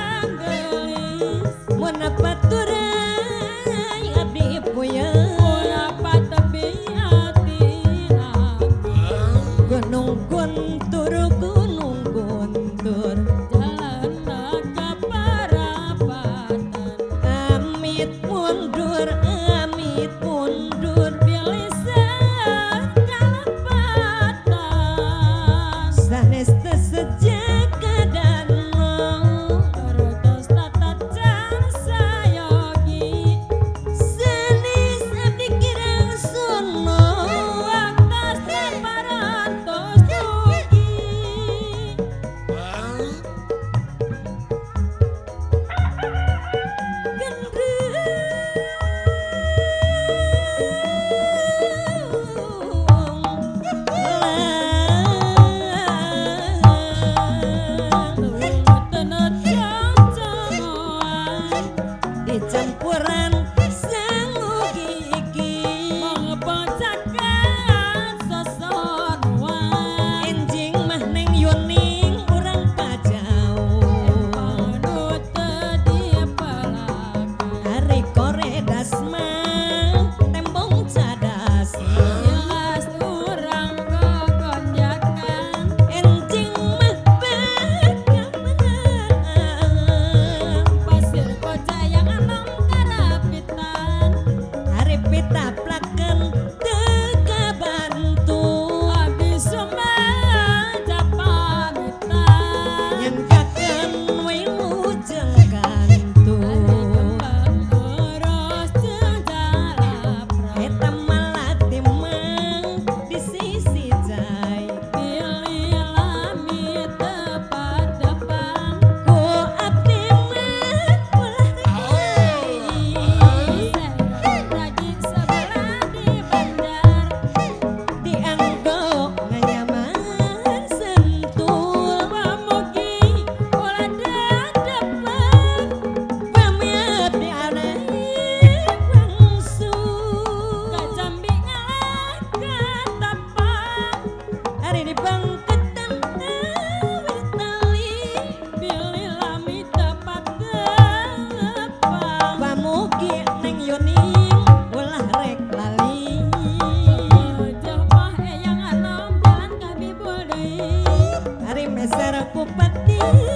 dasar kupati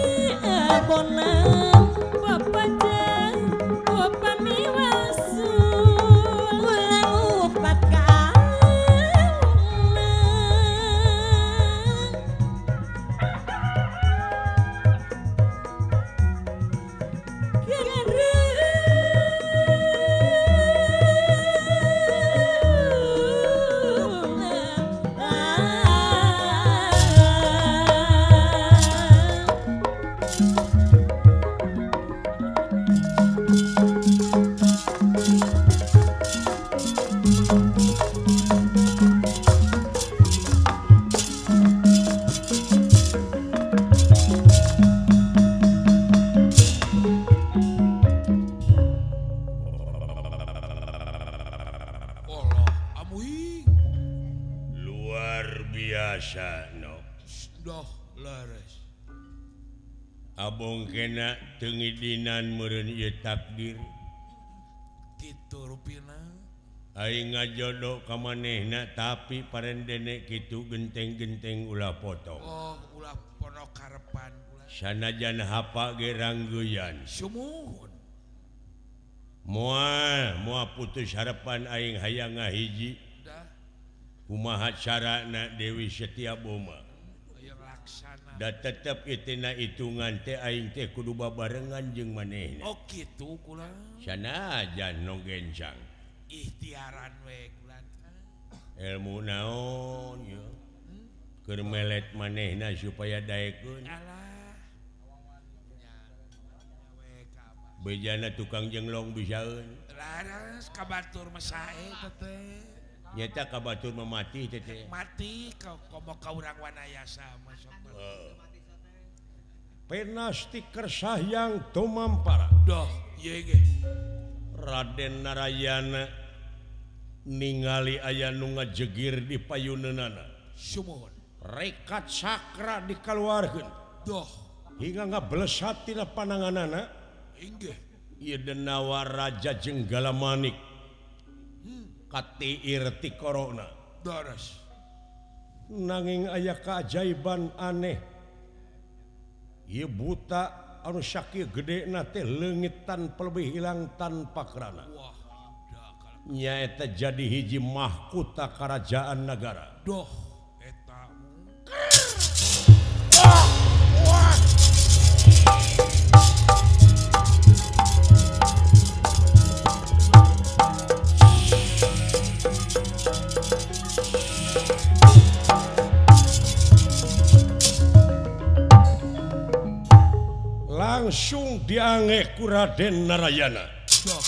abonan papaja upamiwasu ulang upat Allah amuing luar biasa no doh leres abong kena tengidinan meureun ieu takdir kitu rupina aing ngajodoh ka manehna tapi parendene kitu genteng-genteng ulah potong oh ulah pono karepan ulah sanajan hapa ge ranggeyan sumuhun moal putus harapan aing hayang ngahiji dah kumaha carana Dewi Setiaboma aya laksana da tetep itina hitungan teh aing teh kudu babarengan jeung manehna oh kitu kula sanajan no gencang ikhtiaran we kula ilmu naon ya keur melet manehna supaya daekeun alah bejana tukang jenglong bisaeun laras kabatur masae teh nyata kabatur memati teh mati kau komo ka urang wanayasa masuk penasti kersahyang tumampara doh ieu ge Raden Narayana ningali aya nu ngajegir di payuneunana sumuhun rekat sakra dikaluarkeun doh hingga ngablesat tina pananganana inggih ieu denawa Raja Jenggala Manik katiir ti korona daras nanging aya keajaiban aneh ieu buta anu sakieu gedena teh leungit tanpa lebih hilang tanpa kerana wah dah kalau nyaeta jadi hiji mahkota kerajaan negara doh eta langsung diange ku Raden Narayana doh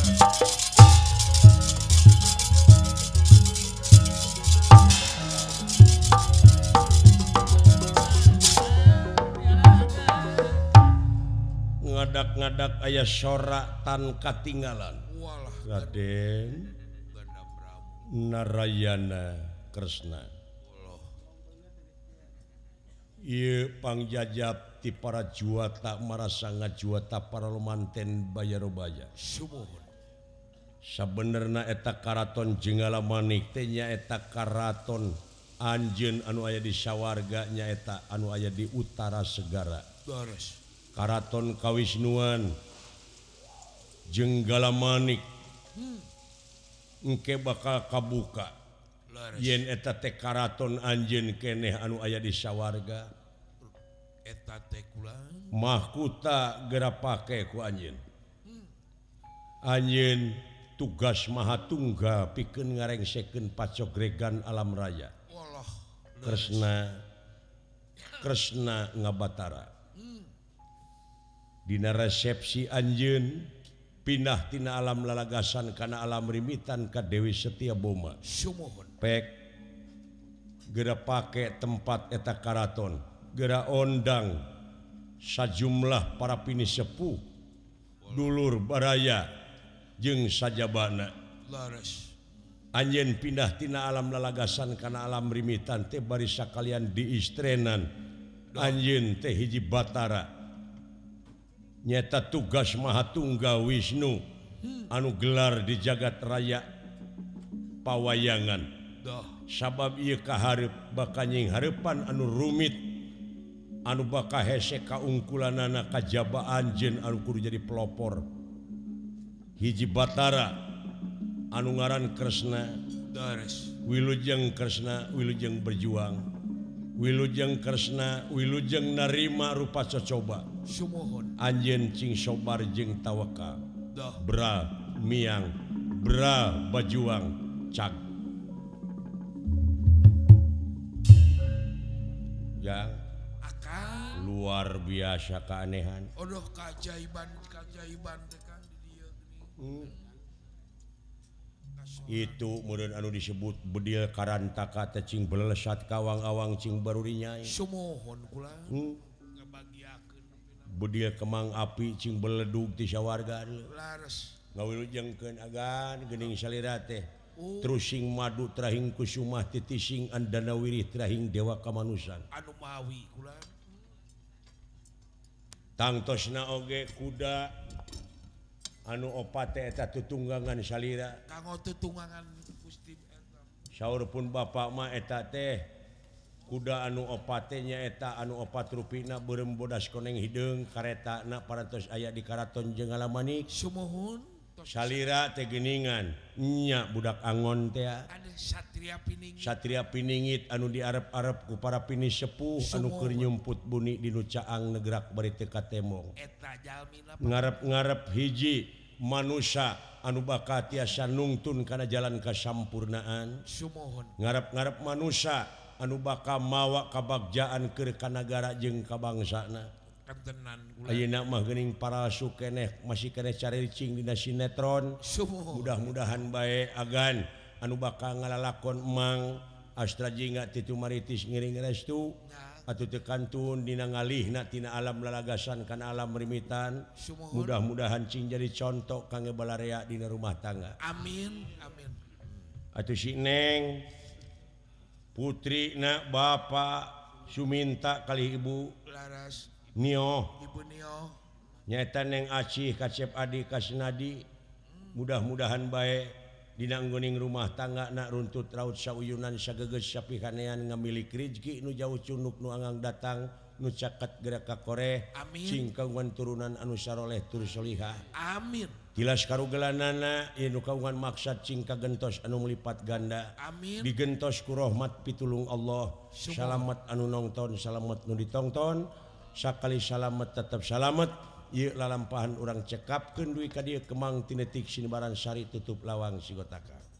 ngadak-ngadak aya sorak tan katinggalan walah Raden ganda Prabu Narayana Kresna Allah ieu pangjajab ti para juata marasa ngajuata para lumanten bayarobaya sumuhun sabenerna eta karaton Jenggala Manik teh nyaeta karaton anjeun anu aya di sawarga nyaeta anu aya di utara segara daras karaton Kawisnuan Jenggala Manik engke bakal kabuka laras yen eta teh karaton anjeun keneh anu aya di sawarga eta teh kula mahkota gera pake ku anjeun anjeun tugas mahatunggal pikeun ngarengsekeun pacogregan alam raya walah Kresna ngabatara dina resepsi anjeun pindah tina alam lalagasan kana alam rimitan ka Dewi Setiaboma sumuhun pek gera pake tempat eta karaton gera ondang sajumlah para pinisepuh dulur baraya jeung sajabana laras anjeun pindah tina alam lalagasan kana alam rimitan teh bari sakalian diistrenan anjeun teh hiji batara nyata tugas Mahatunggal Wisnu anu gelar di jagat raya pawayangan dah sabab ieu kaharep bakal nying hareupan anu rumit anu bakal hese kaungkulanana kajabaan jen anu kudu jadi pelopor hiji Batara anu ngaran Kresna Dares. Wilujeng Kresna Wilujeng berjuang Wilujeng Kresna Wilujeng narima rupa cocoba Sumohon. anjeun cing sobar jeung tawakal Dah. bra miang bra bajuang cag yang Akan. luar biasa keanehan Odoh keajaiban teh Kang di dieu geuning. itu kemudian anu disebut bedil karantaka teh cing belesat kawang-awang cing barurinya Sumohon kula. Ngabagiakeun bedil kemang api cing beledug ti sawarga laras. ngawilujengkeun agan geuning salira teh Oh. terusing madu trahing kusumah titising andana wirih trahing dewa kamanusan Anu mawi kula. tangtosna oge kuda anu opat teh eta tutunggangan salira Kanggo tutunggangan Gusti eta. saurpun bapak mah eta teh kuda anu opat teh nyaeta anu opat rupina beureum bodas koneng hideung karetana parantos aya di karaton jeung alamanik Sumohon. salira teh geuningan nya budak angon teh Ada Satria Pining. Satria Piningit anu diarep-arep ku para pinis sepuh anu keur nyumput buni di nu Caang negrak bari teu katemong Eta jalmina ngarep-ngarep hiji manusia anu bakal tiasa nungtun kana jalan kasampurnaan Sumohon. ngarep-ngarep manusia anu bakal mawa kabagjaan keur ka nagara jeung ka bangsana Kantenan kula. ayeuna mah geuning para sukeneh masih keneh caricing dina sinetron Sumohon. mudah-mudahan bae agan anu bakal ngalalakon emang astra jingga titu maritis ngiring restu atuh teu kantun dina ngalihna tina alam lalagasan kana alam rimitan Sumohon. mudah-mudahan cing jadi contoh kangge balarea dina rumah tangga Amin. Amin. atuh si Neng putrina bapa Suminta kali ibu Laras. Nio Ibu Nio. nyata Neng Acih Kacep Adi Kasnadi mudah-mudahan baik dina anggoning rumah tangga nak runtut raut sauyunan sageges sapihanean ngamilik rezeki nu jauh cunuk nu angang datang nu caket gerak ka koreh Amin. cing kaungan turunan anu saroleh tur solihah Amin. tilas karugelanana ieu nu kaungan maksad cing kagentos anu melipat ganda Amin. digentos ku rahmat pitulung Allah Sumohon. salamet anu nongton salamet nu ditongton sakali salamet tetap salamet ieu lalampahan urang cekapkeun duwi ka dieu kemang tinetik sinebaran sari tutup lawang sigotaka